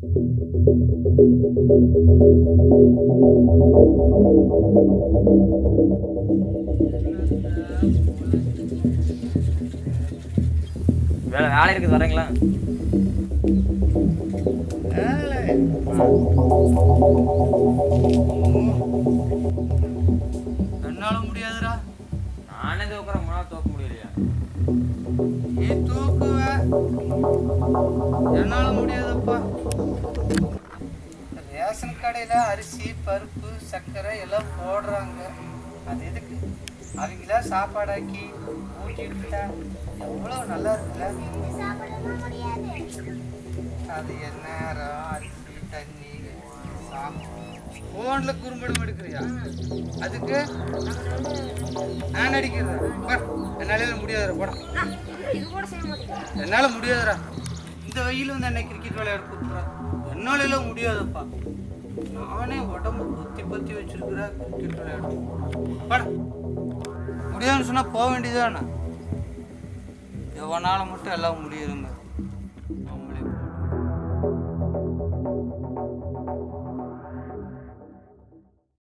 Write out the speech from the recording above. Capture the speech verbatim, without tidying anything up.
வேலை வேலை இருக்குது வரீங்களா? என்னால முடியாதுடா. நானே தூக்குறேன், முன்னாள் தூக்க முடியலையா? நீ தூக்குவ, என்னால முடியாதப்பா. ரேஷன் கடையில் அரிசி பருப்பு சர்க்கரை எல்லாம் போடுறாங்க. அது எதுக்கு? அவங்களா சாப்பாடாக்கி ஊட்டிட்டா எவ்வளோ நல்லா இருக்குல்ல. அது என்ன அரிசி தண்ணி ஃபோனில் குறும்படம் எடுக்கிறியா? அதுக்கு நான் அடிக்கிறேன். என்னால முடியாதுடா, போட என்னால் முடியாதுடா. இந்த வெயில் வந்து என்னை கிரிக்கெட் விளையாட கூப்பிட்றா. என்னாலெல்லாம் முடியாதுப்பா. நானே உடம்பு பத்தி பத்தி வச்சிருக்கிறேன். கிரிக்கெட் விளையாட பட முடியாதுன்னு சொன்னால் போக வேண்டியதானே. எவனால மட்டும் எல்லாம் முடியுதுங்க.